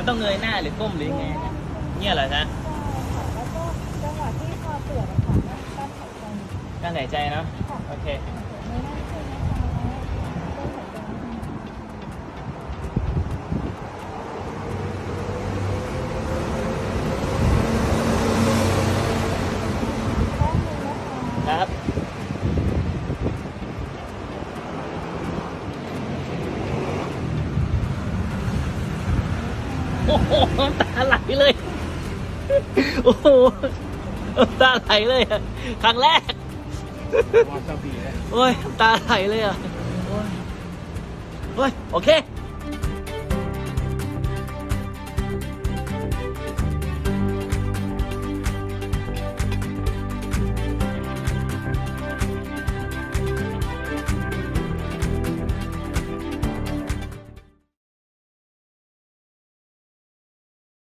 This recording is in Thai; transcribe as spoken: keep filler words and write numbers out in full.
มันต้องเงยหน้าหรือก้มหรือยังไงเนี่ยเหรอจ๊ะแล้วก็จังหวะที่คอเสื่อมค่ะกั้นหายใจการหายใจเนาะโอเคไม่น่าเชื่อนะคะครับโอ้โหตาไหลเลยโอ้โหตาไหลเลยอะครั้งแรกโอ้ยตาไหลเลยอ่ะโอ้ยโอ้ยโอเค